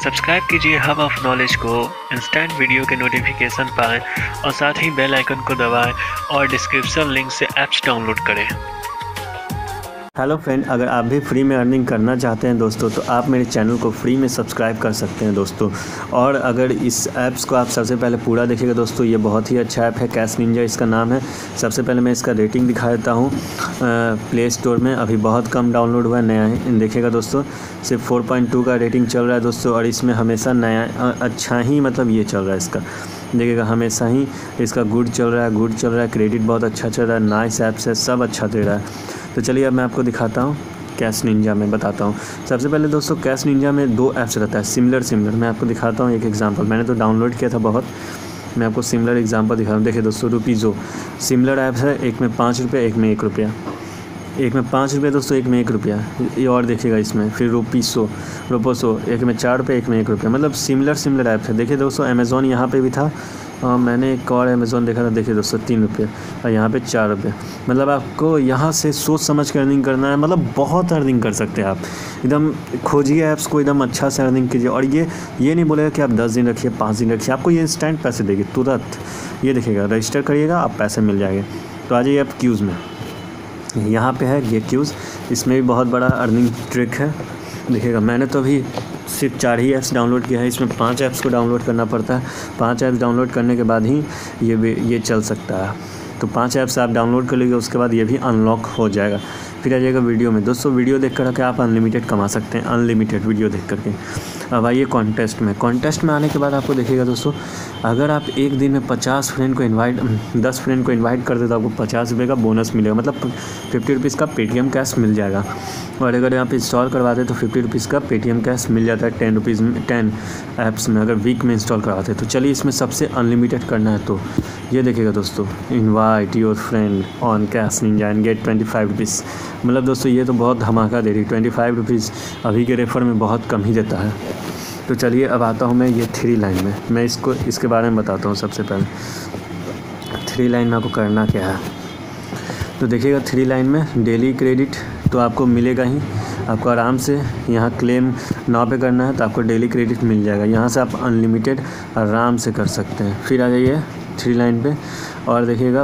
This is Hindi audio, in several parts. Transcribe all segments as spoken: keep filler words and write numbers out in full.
सब्सक्राइब कीजिए हब ऑफ नॉलेज को इंस्टेंट वीडियो के नोटिफिकेशन पाएँ और साथ ही बेल आइकन को दबाएं और डिस्क्रिप्शन लिंक से ऐप्स डाउनलोड करें। हेलो फ्रेंड, अगर आप भी फ्री में अर्निंग करना चाहते हैं दोस्तों तो आप मेरे चैनल को फ्री में सब्सक्राइब कर सकते हैं दोस्तों। और अगर इस ऐप्स को आप सबसे पहले पूरा देखिएगा दोस्तों, ये बहुत ही अच्छा ऐप है, कैश निंजा इसका नाम है। सबसे पहले मैं इसका रेटिंग दिखा देता हूँ। प्ले स्टोर में अभी बहुत कम डाउनलोड हुआ है, नया है। देखिएगा दोस्तों, सिर्फ फोर पॉइंट टू का रेटिंग चल रहा है दोस्तों, और इसमें हमेशा नया अच्छा ही मतलब ये चल रहा है इसका। देखिएगा हमेशा ही इसका गुड चल रहा है, गुड चल रहा है, क्रेडिट बहुत अच्छा चल रहा है, नाइस ऐप्स है, सब अच्छा दे रहा है। तो चलिए अब मैं आपको दिखाता हूँ कैश निंजा में बताता हूँ। सबसे पहले दोस्तों कैश निंजा में दो ऐप्स रहता है, सिमिलर सिमिलर। मैं आपको दिखाता हूँ एक एग्जांपल, मैंने तो डाउनलोड किया था बहुत, मैं आपको सिमिलर एग्जांपल दिखा रहा हूँ। देखिए दोस्तों, रुपीज़ो सिमिलर ऐप्स है, एक में पाँच रुपये एक में एक रुपया, एक में पाँच रुपये दोस्तों एक में एक रुपया। ये और देखिएगा इसमें फिर रुपीसो रुपोसो, एक में चार रुपये एक में एक रुपया, मतलब सिमिलर सिमिलर ऐप्स है। देखिए दोस्तों अमेज़ॉन यहाँ पे भी था, और मैंने एक और अमेज़ॉन देखा था, देखिए दोस्तों तीन रुपये और यहाँ पे चार रुपये। मतलब आपको यहाँ से सोच समझ कर अर्निंग करना है, मतलब बहुत अर्निंग कर सकते हैं आप। एकदम खोजिए ऐप्स को, एकदम अच्छा से अर्निंग कीजिए। और ये ये नहीं बोलेगा कि आप दस दिन रखिए पाँच दिन रखिए, आपको ये इंस्टेंट पैसे देगी तुरंत। ये देखिएगा रजिस्टर करिएगा आप पैसे मिल जाएंगे। तो आ जाइए आप क्यूज़ में, यहाँ पे है ये क्यूज़, इसमें भी बहुत बड़ा अर्निंग ट्रिक है। देखिएगा मैंने तो अभी सिर्फ चार ही ऐप्स डाउनलोड किया है, इसमें पांच ऐप्स को डाउनलोड करना पड़ता है। पांच ऐप्स डाउनलोड करने के बाद ही ये ये चल सकता है। तो पांच ऐप्स आप डाउनलोड कर लीजिए, उसके बाद ये भी अनलॉक हो जाएगा। फिर आ जाएगा वीडियो में दोस्तों, वीडियो देख कर आप अनलिमिटेड कमा सकते हैं, अनलिमिटेड वीडियो देख करके। अब आइए कॉन्टेस्ट में। कॉन्टेस्ट में आने के बाद आपको देखिएगा दोस्तों, अगर आप एक दिन में पचास फ्रेंड को इनवाइट दस फ्रेंड को इनवाइट कर दे तो आपको पचास रुपये का बोनस मिलेगा, मतलब फिफ्टी रुपीज़ का पेटीएम कैश मिल जाएगा। और अगर आप इंस्टॉल करवाते तो फिफ्टी रुपीज़ का पेटीएम कैश मिल जाता है टेन रुपीज़ में, टेन ऐप्स में अगर वीक में इंस्टॉल करवाते। तो चलिए इसमें सबसे अनलिमिटेड करना है। तो ये देखिएगा दोस्तों, invite your friend on Cash Ninja and get twenty five rupees. मतलब दोस्तों ये तो बहुत धमाका दे रही, ट्वेंटी फाइव रुपीज़ अभी के रेफर में बहुत कम ही देता है। तो चलिए अब आता हूँ मैं ये थ्री लाइन में, मैं इसको इसके बारे में बताता हूँ। सबसे पहले थ्री लाइन में आपको करना क्या है, तो देखिएगा थ्री लाइन में डेली क्रेडिट तो आपको मिलेगा ही। आपको आराम से यहाँ क्लेम नाव पे करना है तो आपको डेली क्रेडिट मिल जाएगा। यहाँ से आप अनलिमिटेड आराम से कर सकते हैं। फिर आ जाइए थ्री लाइन पे और देखिएगा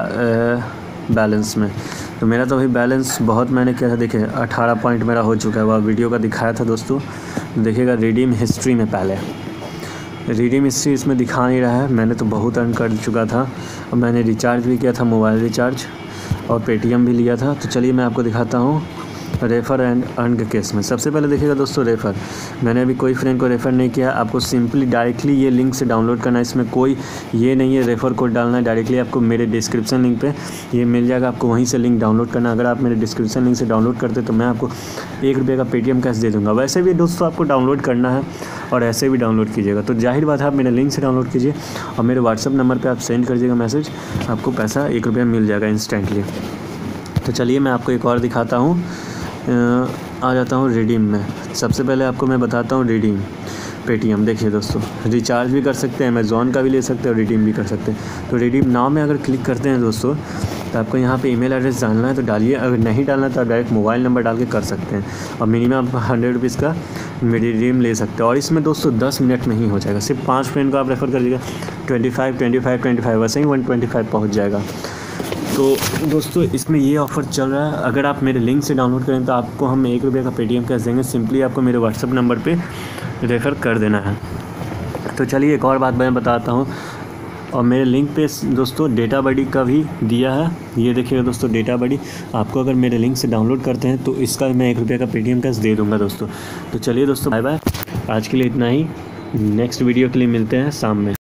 बैलेंस में, तो मेरा तो अभी बैलेंस बहुत मैंने किया था, देखिए अठारह पॉइंट मेरा हो चुका है, वह वीडियो का दिखाया था दोस्तों। देखिएगा रिडीम हिस्ट्री में, पहले रिडीम हिस्ट्री इसमें दिखा नहीं रहा है, मैंने तो बहुत अर्न कर चुका था। और मैंने रिचार्ज भी किया था, मोबाइल रिचार्ज और पेटीएम भी लिया था। तो चलिए मैं आपको दिखाता हूँ रेफ़र एंड अर्न के केस में। सबसे पहले देखिएगा दोस्तों रेफ़र, मैंने अभी कोई फ्रेंड को रेफ़र नहीं किया। आपको सिंपली डायरेक्टली ये लिंक से डाउनलोड करना है, इसमें कोई ये नहीं है रेफ़र कोड डालना है, डायरेक्टली आपको मेरे डिस्क्रिप्शन लिंक पे ये मिल जाएगा, आपको वहीं से लिंक डाउनलोड करना। अगर आप मेरे डिस्क्रिप्शन लिंक से डाउनलोड करते तो मैं आपको एक रुपये का पेटीएम कैश दे दूँगा। वैसे भी दोस्तों आपको डाउनलोड करना है और ऐसे भी डाउनलोड कीजिएगा, तो जाहिर बात है आप मेरे लिंक से डाउनलोड कीजिए और मेरे व्हाट्सअप नंबर पर आप सेंड कर दीजिएगा मैसेज, आपको पैसा एक रुपया मिल जाएगा इंस्टेंटली। तो चलिए मैं आपको एक और दिखाता हूँ, आ जाता हूँ रिडीम में। सबसे पहले आपको मैं बताता हूँ रिडीम पेटीएम। देखिए दोस्तों, रिचार्ज भी कर सकते हैं, अमेज़ॉन का भी ले सकते हैं और रिडीम भी कर सकते हैं। तो रिडीम नाउ में अगर क्लिक करते हैं दोस्तों तो आपको यहाँ पे ईमेल एड्रेस डालना है तो डालिए, अगर नहीं डालना है तो आप डायरेक्ट मोबाइल नंबर डाल के कर सकते हैं। और मिनिमम आप हंड्रेड रुपीज़ का रिडीम ले सकते हैं। और इसमें दोस्तों दस मिनट में ही हो जाएगा, सिर्फ पाँच फ्रेंड को आप रेफ़र कर दीजिएगा, twenty five twenty five twenty five वैसे ही वन ट्वेंटी फाइव पहुँच जाएगा। तो दोस्तों इसमें ये ऑफ़र चल रहा है, अगर आप मेरे लिंक से डाउनलोड करें तो आपको हम एक रुपये का पेटीएम कैश देंगे। सिंपली आपको मेरे व्हाट्सअप नंबर पे रेफ़र कर देना है। तो चलिए एक और बात मैं बताता हूँ, और मेरे लिंक पे दोस्तों डेटा बडी का भी दिया है। ये देखिएगा दोस्तों डेटा बडी, आपको अगर मेरे लिंक से डाउनलोड करते हैं तो इसका मैं एक रुपये का पेटीएम कैश दे दूँगा दोस्तों। तो चलिए दोस्तों बाय बाय, आज के लिए इतना ही, नेक्स्ट वीडियो के लिए मिलते हैं शाम में।